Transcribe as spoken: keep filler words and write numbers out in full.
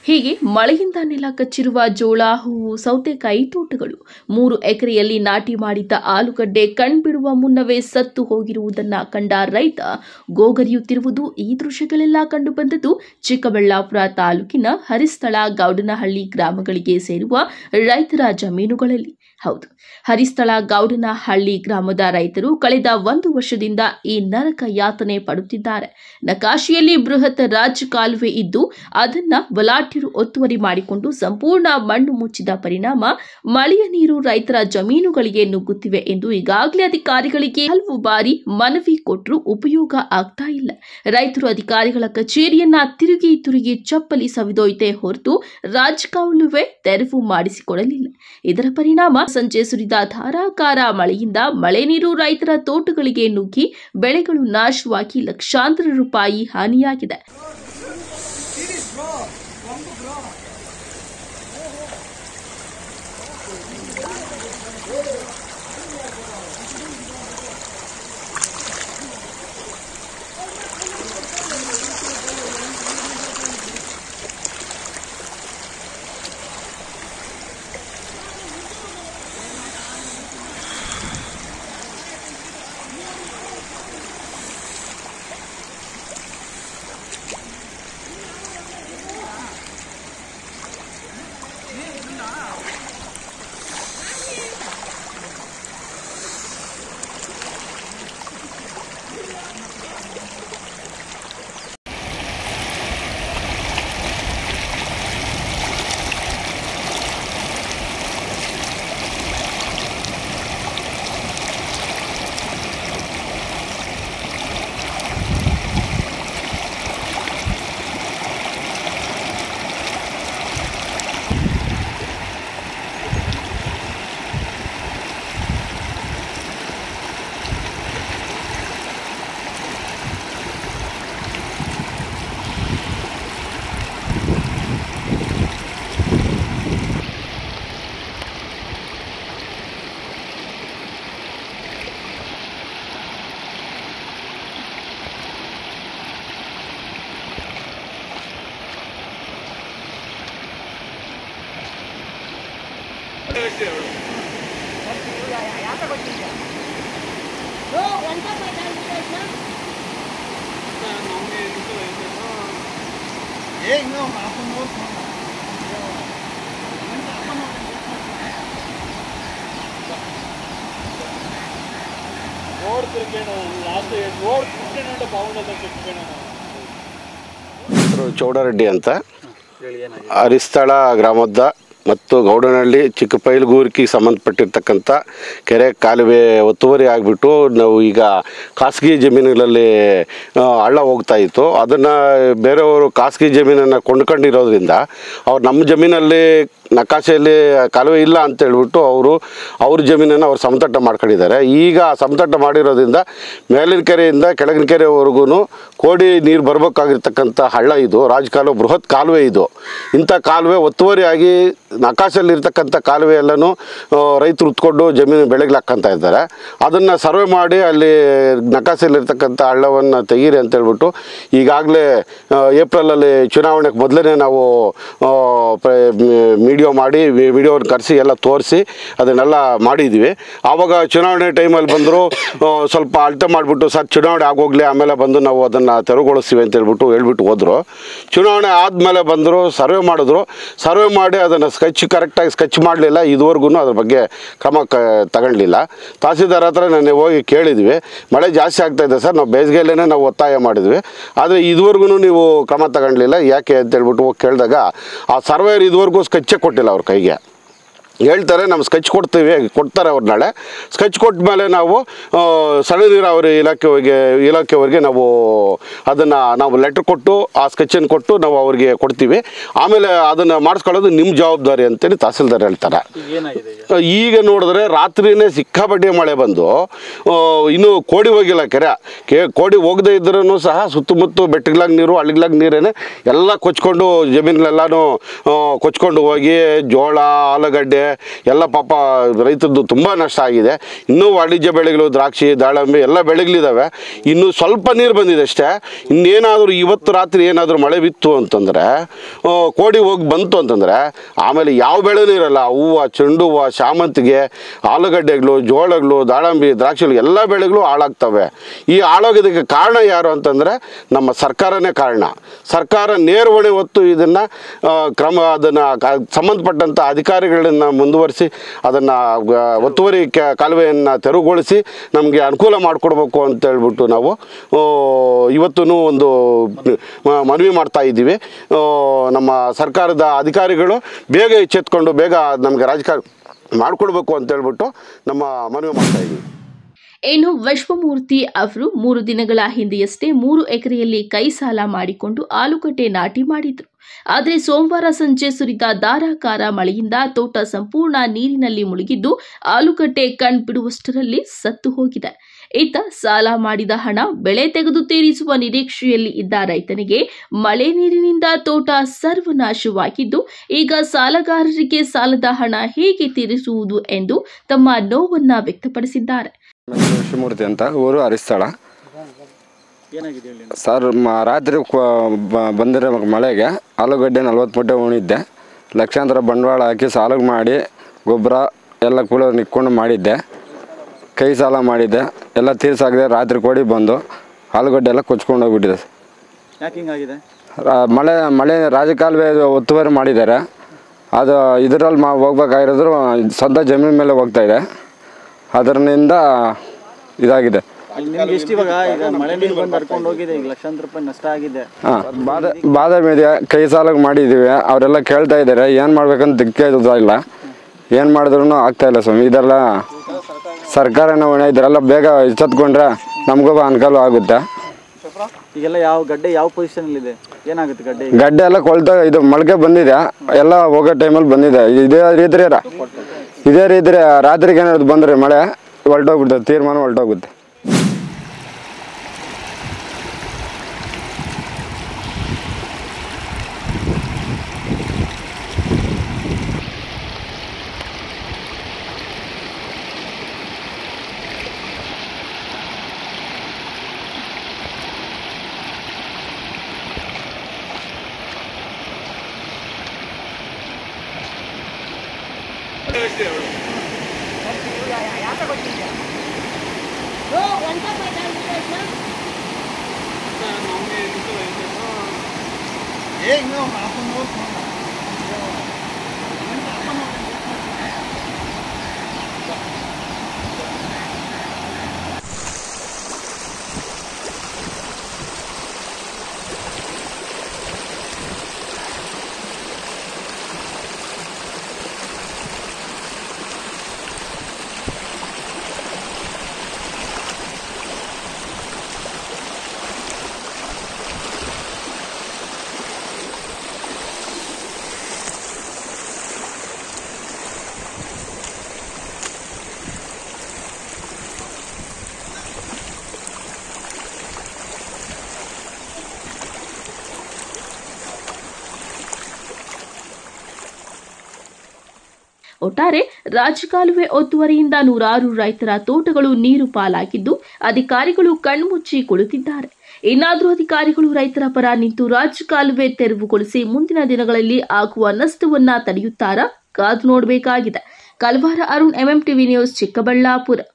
ಹೀಗೆ ಮಳೆಯಿಂದ ನೆಲ ಕಚ್ಚಿರುವ ಜೋಳ, ಹೂವು, ಸೌತೆಕಾಯಿ ತೋಟಗಳು, ಮೂರು ಎಕರೆಯಲ್ಲಿ ನಾಟಿ ಮಾಡಿದ್ದ ಆಲೂಗಡ್ಡೆ ಕಣ್ಬಿಡುವ ಮುನ್ನವೇ ಸತ್ತು ಹೋಗಿರುವುದನ್ನು ಕಂಡ ರೈತ ಗೋಗರಿಯುತ್ತಿರುವುದು ಈ ದೃಶ್ಯಗಳೆಲ್ಲ ಕಂಡುಬಂದದ್ದು ಚಿಕ್ಕಬಳ್ಳಾಪುರ ತಾಲೂಕಿನ ಹರಿಸ್ಥಳ, ಗೌಡನಹಳ್ಳಿ ಗ್ರಾಮಗಳಿಗೆ ಸೇರುವ ರೈತರ ಜಮೀನುಗಳಲ್ಲಿ. ಹೌದು, ಹರಿಸ್ಥಳ ಗೌಡನಹಳ್ಳಿ ಗ್ರಾಮದ ರೈತರು ಕಳೆದ ಒಂದು ವರ್ಷದಿಂದ ಈ ನರಕ ಯಾತನೆ ಪಡುತ್ತಿದ್ದಾರೆ. ನಕಾಶೆಯಲ್ಲಿ ಬೃಹತ್ ರಾಜ್ ಕಾಲುವೆ ಇದ್ದು ಅದನ್ನ ಬಲಾಢ್ಯರು ಒತ್ತುವರಿ ಮಾಡಿಕೊಂಡು ಸಂಪೂರ್ಣ ಮಣ್ಣು ಮುಚ್ಚಿದ ಪರಿಣಾಮ ಮಳೆಯ ನೀರು ರೈತರ ಜಮೀನುಗಳಿಗೆ ನುಗ್ಗುತ್ತಿವೆ ಎಂದು ಈಗಾಗಲೇ ಅಧಿಕಾರಿಗಳಿಗೆ ಹಲವು ಬಾರಿ ಮನವಿ ಕೊಟ್ಟರೂ ಉಪಯೋಗ ಆಗ್ತಾ ಇಲ್ಲ. ರೈತರು ಅಧಿಕಾರಿಗಳ ಕಚೇರಿಯನ್ನ ತಿರುಗಿ ತಿರುಗಿ ಚಪ್ಪಲಿ ಸವಿದೊಯ್ತೆ ಹೊರತು ರಾಜ್ ಕಾಲುವೆ ತೆರವು ಮಾಡಿಸಿಕೊಡಲಿಲ್ಲ. ಇದರ ಪರಿಣಾಮ ಸಂಜೆ ಸುರಿದ ಧಾರಾಕಾರ ಮಳೆಯಿಂದ ಮಳೆ ನೀರು ರೈತರ ತೋಟಗಳಿಗೆ ನುಗ್ಗಿ ಬೆಳೆಗಳು ನಾಶವಾಗಿ ಲಕ್ಷಾಂತರ ರೂಪಾಯಿ ಹಾನಿಯಾಗಿದೆ. ಚೌಡರೆಡ್ಡಿ ಅಂತ ಹರಿಸ್ಥಳ ಗ್ರಾಮದ ಮತ್ತು ಗೌಡನಹಳ್ಳಿ ಚಿಕ್ಕಪೈಲ್ಗೂರಿಗೆ ಸಂಬಂಧಪಟ್ಟಿರ್ತಕ್ಕಂಥ ಕೆರೆ ಕಾಲುವೆ ಒತ್ತುವರಿ ಆಗಿಬಿಟ್ಟು ನಾವು ಈಗ ಖಾಸಗಿ ಜಮೀನುಗಳಲ್ಲಿ ಹಳ್ಳ ಹೋಗ್ತಾ ಇತ್ತು. ಅದನ್ನು ಬೇರೆಯವರು ಖಾಸಗಿ ಜಮೀನನ್ನು ಕೊಂಡ್ಕೊಂಡಿರೋದ್ರಿಂದ ಅವ್ರು ನಮ್ಮ ಜಮೀನಲ್ಲಿ ನಕಾಶೆಯಲ್ಲಿ ಕಾಲುವೆ ಇಲ್ಲ ಅಂತ ಹೇಳ್ಬಿಟ್ಟು ಅವರು ಅವ್ರ ಜಮೀನನ್ನು ಅವ್ರು ಸಮತಟ್ಟ ಮಾಡ್ಕೊಂಡಿದ್ದಾರೆ. ಈಗ ಸಮತಟ್ಟ ಮಾಡಿರೋದ್ರಿಂದ ಮೇಲಿನ ಕೆರೆಯಿಂದ ಕೆಳಗಿನ ಕೆರೆವರೆಗೂ ಕೋಡಿ ನೀರು ಬರಬೇಕಾಗಿರ್ತಕ್ಕಂಥ ಹಳ್ಳ ಇದು. ರಾಜ್ ಕಾಲುವೆ, ಬೃಹತ್ ಕಾಲುವೆ ಇದು. ಇಂಥ ಕಾಲುವೆ ಒತ್ತುವರಿಯಾಗಿ ನಕಾಶೆಯಲ್ಲಿರ್ತಕ್ಕಂಥ ಕಾಲುವೆ ಎಲ್ಲನೂ ರೈತರು ಉತ್ಕೊಂಡು ಜಮೀನು ಬೆಳೆಗೆ ಹಾಕ್ಕೊಂತ ಇದ್ದಾರೆ. ಅದನ್ನು ಸರ್ವೆ ಮಾಡಿ ಅಲ್ಲಿ ನಕಾಶೆಯಲ್ಲಿರ್ತಕ್ಕಂಥ ಹಳ್ಳವನ್ನು ತೆಗೀರಿ ಅಂತ ಹೇಳ್ಬಿಟ್ಟು ಈಗಾಗಲೇ ಏಪ್ರಿಲಲ್ಲಿ ಚುನಾವಣೆಗೆ ಮೊದಲೇ ನಾವು ವಿಡಿಯೋ ಮಾಡಿ ವಿಡಿಯೋವನ್ನು ಕರೆಸಿ ಎಲ್ಲ ತೋರಿಸಿ ಅದನ್ನೆಲ್ಲ ಮಾಡಿದ್ವಿ. ಆವಾಗ ಚುನಾವಣೆ ಟೈಮಲ್ಲಿ ಬಂದರು, ಸ್ವಲ್ಪ ಅಳತೆ ಮಾಡಿಬಿಟ್ಟು ಸರ್ ಚುನಾವಣೆ ಆಗೋಗಲಿ ಆಮೇಲೆ ಬಂದು ನಾವು ಅದನ್ನು ತೆರವುಗೊಳಿಸ್ತೀವಿ ಅಂತ ಹೇಳ್ಬಿಟ್ಟು ಹೇಳ್ಬಿಟ್ಟು ಹೋದರು. ಚುನಾವಣೆ ಆದಮೇಲೆ ಬಂದರು, ಸರ್ವೆ ಮಾಡಿದ್ರು. ಸರ್ವೆ ಮಾಡಿ ಅದನ್ನು ಸ್ಕೆಚ್ ಕರೆಕ್ಟಾಗಿ ಸ್ಕೆಚ್ ಮಾಡಲಿಲ್ಲ. ಇದುವರೆಗೂ ಅದ್ರ ಬಗ್ಗೆ ಕ್ರಮ ಕ ತಗೊಳ್ಳಿಲ್ಲ. ತಹಸೀಲ್ದಾರ್ ಹತ್ರ ನಾನು ಹೋಗಿ ಕೇಳಿದ್ವಿ, ಮಳೆ ಜಾಸ್ತಿ ಆಗ್ತಾಯಿದೆ ಸರ್, ನಾವು ಬೇಸಿಗೆಯಲ್ಲೇ ನಾವು ಒತ್ತಾಯ ಮಾಡಿದ್ವಿ, ಆದರೆ ಇದುವರೆಗೂ ನೀವು ಕ್ರಮ ತಗೊಳ್ಳಿಲ್ಲ, ಯಾಕೆ ಅಂತ ಹೇಳ್ಬಿಟ್ಟು ಹೋಗಿ ಕೇಳಿದಾಗ ಆ ಸರ್ವೇರ್ ಇದುವರೆಗೂ ಸ್ಕೆಚ್ಚೇ ಕೊಟ್ಟಿಲ್ಲ ಅವ್ರ ಕೈಗೆ. ಹೇಳ್ತಾರೆ ನಮ್ಮ ಸ್ಕೆಚ್ ಕೊಡ್ತೀವಿ, ಕೊಡ್ತಾರೆ ಅವ್ರು ನಾಳೆ. ಸ್ಕೆಚ್ ಕೊಟ್ಟ ಮೇಲೆ ನಾವು ಸಣ್ಣ ನೀರಾವರಿ ಇಲಾಖೆಗೆ ಇಲಾಖೆಯವರಿಗೆ ನಾವು ಅದನ್ನು ನಾವು ಲೆಟ್ರ್ ಕೊಟ್ಟು ಆ ಸ್ಕೆಚನ್ನು ಕೊಟ್ಟು ನಾವು ಅವ್ರಿಗೆ ಕೊಡ್ತೀವಿ. ಆಮೇಲೆ ಅದನ್ನು ಮಾಡಿಸ್ಕೊಳ್ಳೋದು ನಿಮ್ಮ ಜವಾಬ್ದಾರಿ ಅಂತೇಳಿ ತಹಸೀಲ್ದಾರ್ ಹೇಳ್ತಾರೆ. ಈಗ ನೋಡಿದ್ರೆ ರಾತ್ರಿಯೇ ಸಿಕ್ಕಾಪಟ್ಟೆ ಮಳೆ ಬಂದು ಇನ್ನೂ ಕೋಡಿ ಹೋಗಿಲ್ಲ ಕೆರೆ. ಕೆ ಕೋಡಿ ಹೋಗದೇ ಇದ್ರೂ ಸಹ ಸುತ್ತಮುತ್ತ ಬೆಟ್ಟಗ್ಲಾಗ ನೀರು, ಹಳ್ಳಿಗ್ಲಾಗ ನೀರೇನೆ ಎಲ್ಲ ಕೊಚ್ಕೊಂಡು ಜಮೀನುಗಳೆಲ್ಲನೂ ಕೊಚ್ಕೊಂಡು ಹೋಗಿ ಜೋಳ, ಆಲೂಗಡ್ಡೆ, ಎಲ್ಲ ಪಾಪ ರೈತರದ್ದು ತುಂಬ ನಷ್ಟ ಆಗಿದೆ. ಇನ್ನೂ ವಾಣಿಜ್ಯ ಬೆಳೆಗಳು ದ್ರಾಕ್ಷಿ ದಾಳಂಬೆ ಎಲ್ಲ ಬೆಳೆಗಳಿದ್ದಾವೆ. ಇನ್ನೂ ಸ್ವಲ್ಪ ನೀರು ಬಂದಿದೆ ಅಷ್ಟೇ. ಇನ್ನೇನಾದರೂ ಇವತ್ತು ರಾತ್ರಿ ಏನಾದರೂ ಮಳೆ ಬಿತ್ತು ಅಂತಂದರೆ ಕೋಡಿ ಹೋಗಿ ಬಂತು ಅಂತಂದರೆ ಆಮೇಲೆ ಯಾವ ಬೆಳೆನೂ ಇರಲ್ಲ. ಹೂವು, ಚೆಂಡು ಹೂವು, ಶಾಮಂತಿಗೆ, ಆಲೂಗಡ್ಡೆಗಳು, ಜೋಳಗಳು, ದಾಳಂಬಿ, ದ್ರಾಕ್ಷಿಗಳು ಎಲ್ಲ ಬೆಳೆಗಳು ಹಾಳಾಗ್ತವೆ. ಈ ಹಾಳಾಗೋದಕ್ಕೆ ಕಾರಣ ಯಾರು ಅಂತಂದರೆ ನಮ್ಮ ಸರ್ಕಾರನೇ ಕಾರಣ. ಸರ್ಕಾರ ನೇರ ಹೊಣೆ ಹೊತ್ತು ಇದನ್ನು ಕ್ರಮ ಅದನ್ನು ಸಂಬಂಧಪಟ್ಟಂಥ ಅಧಿಕಾರಿಗಳನ್ನು ಮುಂದುವರಿಸಿ ಅದನ್ನು ಒತ್ತುವರಿ ಕಾಲುವೆಯನ್ನು ತೆರವುಗೊಳಿಸಿ ನಮಗೆ ಅನುಕೂಲ ಮಾಡಿಕೊಡ್ಬೇಕು ಅಂತ ಹೇಳ್ಬಿಟ್ಟು ನಾವು ಇವತ್ತೂ ಒಂದು ಮನವಿ ಮಾಡ್ತಾ ಇದ್ದೀವಿ. ನಮ್ಮ ಸರ್ಕಾರದ ಅಧಿಕಾರಿಗಳು ಬೇಗ ಎಚ್ಚೆತ್ಕೊಂಡು ಬೇಗ ನಮಗೆ ರಾಜಕಾರಣ ಮಾಡಿಕೊಡ್ಬೇಕು ಅಂತ ಹೇಳ್ಬಿಟ್ಟು ನಮ್ಮ ಮನವಿ ಮಾಡ್ತಾ ಇದ್ದೀವಿ. ಇನ್ನು ವಿಶ್ವಮೂರ್ತಿ ಅವರು ಮೂರು ದಿನಗಳ ಹಿಂದೆಯಷ್ಟೇ ಮೂರು ಎಕರೆಯಲ್ಲಿ ಕೈ ಸಾಲ ಮಾಡಿಕೊಂಡು ಆಲೂಗಡ್ಡೆ ನಾಟಿ ಮಾಡಿದ್ರು. ಆದರೆ ಸೋಮವಾರ ಸಂಜೆ ಸುರಿದ ಧಾರಾಕಾರ ಮಳೆಯಿಂದ ತೋಟ ಸಂಪೂರ್ಣ ನೀರಿನಲ್ಲಿ ಮುಳುಗಿದ್ದು ಆಲೂಗಡ್ಡೆ ಕಣ್ಬಿಡುವಷ್ಟರಲ್ಲಿ ಸತ್ತು ಹೋಗಿದೆ. ಈತ ಸಾಲ ಮಾಡಿದ ಹಣ ಬೆಳೆ ತೆಗೆದು ತೀರಿಸುವ ನಿರೀಕ್ಷೆಯಲ್ಲಿ ಇದ್ದ ರೈತನಿಗೆ ಮಳೆ ನೀರಿನಿಂದ ತೋಟ ಸರ್ವನಾಶವಾಗಿದ್ದು ಈಗ ಸಾಲಗಾರರಿಗೆ ಸಾಲದ ಹಣ ಹೇಗೆ ತೀರಿಸುವುದು ಎಂದು ತಮ್ಮ ನೋವನ್ನ ವ್ಯಕ್ತಪಡಿಸಿದ್ದಾರೆ. ವಿಶ್ವಮೂರ್ತಿ ಅಂತ, ಊರು ಅರಿಸ್ಥಳ. ಸರ್, ರಾತ್ರಿ ಬಂದಿರೋ ಮಳೆಗೆ ಆಲೂಗಡ್ಡೆ ನಲ್ವತ್ತು ಮೂಟೆ ಉಣಿದ್ದೆ. ಲಕ್ಷಾಂತರ ಬಂಡವಾಳ ಹಾಕಿ ಸಾಲ ಮಾಡಿ ಗೊಬ್ಬರ ಎಲ್ಲ ಕೂಡ ನಿಕ್ಕೊಂಡು ಮಾಡಿದ್ದೆ. ಕೈ ಸಾಲ ಮಾಡಿದ್ದೆ, ಎಲ್ಲ ತೀರ್ಸಾಗಿದೆ. ರಾತ್ರಿ ಕೋಡಿ ಬಂದು ಆಲೂಗಡ್ಡೆ ಎಲ್ಲ ಕೊಚ್ಕೊಂಡು ಹೋಗ್ಬಿಟ್ಟಿದೆ. ಮಳೆ ಮಳೆ ರಾಜಕಾಲುವೆ ಒತ್ತುವರಿ ಮಾಡಿದ್ದಾರೆ. ಅದು ಇದರಲ್ಲಿ ಮಾ ಹೋಗ್ಬೇಕಾಗಿರೋದ್ರು ಸ್ವಂತ ಜಮೀನು ಮೇಲೆ ಹೋಗ್ತಾ ಇದೆ. ಅದರಿಂದ ಇದಾಗಿದೆ. ಹಾಂ, ಬಾಧ ಬಾದಾಮಿ ಇದೆ, ಕೈ ಸಾಲ ಮಾಡಿದ್ದೀವಿ. ಅವರೆಲ್ಲ ಕೇಳ್ತಾ ಇದ್ದಾರೆ, ಏನು ಮಾಡ್ಬೇಕಂತ ದಿಕ್ಕೇ ಇಲ್ಲ. ಏನು ಮಾಡಿದ್ರು ಆಗ್ತಾ ಇಲ್ಲ ಸ್ವಾಮಿ. ಇದೆಲ್ಲ ಸರ್ಕಾರನ ಹೊಣೆ. ಇದರೆಲ್ಲ ಬೇಗ ಎಚ್ಚೆತ್ಕೊಂಡ್ರೆ ನಮಗೂ ಅನುಕೂಲ ಆಗುತ್ತೆ. ಈಗೆಲ್ಲ ಯಾವ ಗಡ್ಡೆ ಯಾವ ಪೊಸಿಷನ್ ಇದೆ, ಏನಾಗುತ್ತೆ ಗಡ್ಡೆ? ಗಡ್ಡೆ ಎಲ್ಲ ಕೊಳ್ತಾ ಇದು ಮೊಳಕೆ ಬಂದಿದೆ, ಎಲ್ಲ ಹೋಗೋ ಟೈಮಲ್ಲಿ ಬಂದಿದೆ. ಇದೇ ರೀತಿ ಇದೇ ರೀತಿ ರಾತ್ರಿಗೆ ಏನಾದ್ರು ಬಂದರೆ ಮಳೆ ಹೊರಟೋಗ್ಬಿಡುತ್ತೆ, ತೀರ್ಮಾನ ಹೊರಟೋಗುತ್ತೆ. ಒಟ್ಟಾರೆ ರಾಜಕಾಲುವೆ ಒತ್ತುವರಿಯಿಂದ ನೂರಾರು ರೈತರ ತೋಟಗಳು ನೀರು ಪಾಲಾಗಿದ್ದು ಅಧಿಕಾರಿಗಳು ಕಣ್ಮುಚ್ಚಿ ಕುಳಿತಿದ್ದಾರೆ. ಇನ್ನಾದರೂ ಅಧಿಕಾರಿಗಳು ರೈತರ ಪರ ನಿಂತು ರಾಜಕಾಲುವೆ ತೆರವುಗೊಳಿಸಿ ಮುಂದಿನ ದಿನಗಳಲ್ಲಿ ಆಗುವ ನಷ್ಟವನ್ನ ತಡೆಯುತ್ತಾರಾ? ಕಾದು ನೋಡಬೇಕಾಗಿದೆ. Kalwara Arun, MM TV news, Chikkaballapur.